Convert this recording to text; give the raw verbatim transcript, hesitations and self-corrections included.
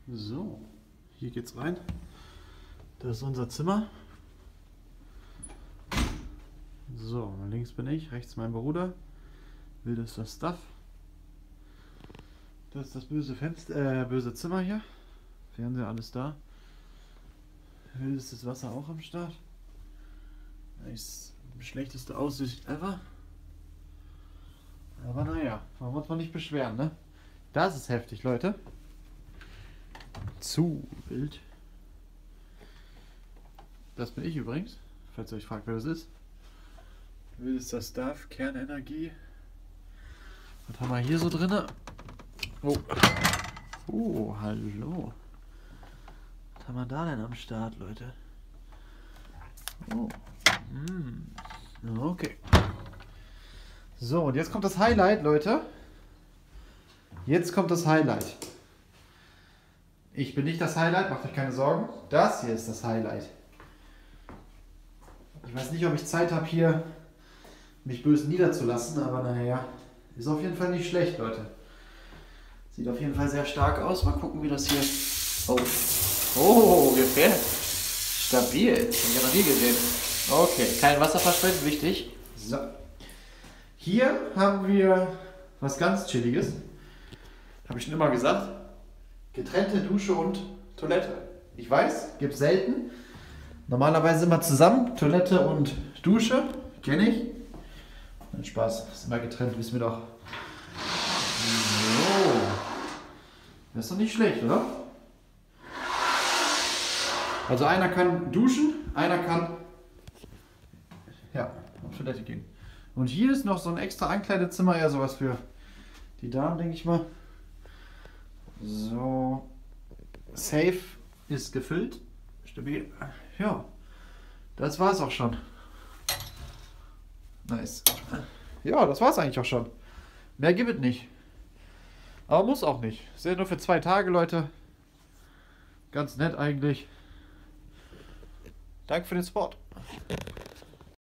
So, hier geht's rein. Das ist unser Zimmer. So, links bin ich, rechts mein Bruder. Wild ist das Stuff. Das ist das böse Fenster, äh, böse Zimmer hier. Fernseher, alles da. Wild ist das Wasser auch am Start. Ist die schlechteste Aussicht ever. Aber naja, man muss man nicht beschweren, ne? Das ist heftig, Leute. Zu wild. Das bin ich übrigens, falls ihr euch fragt, wer das ist. Wild ist das Stuff, Kernenergie. Was haben wir hier so drin? Oh. Oh, hallo. Was haben wir da denn am Start, Leute? Oh. Mm. Okay. So, und jetzt kommt das Highlight, Leute. Jetzt kommt das Highlight. Ich bin nicht das Highlight, macht euch keine Sorgen. Das hier ist das Highlight. Ich weiß nicht, ob ich Zeit habe, hier mich böse niederzulassen, aber naja, ist auf jeden Fall nicht schlecht, Leute. Sieht auf jeden Fall sehr stark aus. Mal gucken, wie das hier... Oh, oh, gefährlich. Stabil. Das habe ich ja noch nie gesehen. Okay, kein Wasser verschwenden, wichtig. So. Hier haben wir was ganz Chilliges. Habe ich schon immer gesagt. Getrennte Dusche und Toilette. Ich weiß, gibt es selten. Normalerweise immer zusammen, Toilette und Dusche. Kenne ich. Nein, Spaß, ist immer getrennt, wissen wir doch. So. Das ist doch nicht schlecht, oder? Also einer kann duschen, einer kann ja, auf Toilette gehen. Und hier ist noch so ein extra Ankleidezimmer, eher sowas für die Damen, denke ich mal. So. Safe ist gefüllt. Stabil. Ja. Das war's auch schon. Nice. Ja, das war's eigentlich auch schon. Mehr gibt es nicht. Aber muss auch nicht. Ist ja nur für zwei Tage, Leute. Ganz nett eigentlich. Danke für den Support.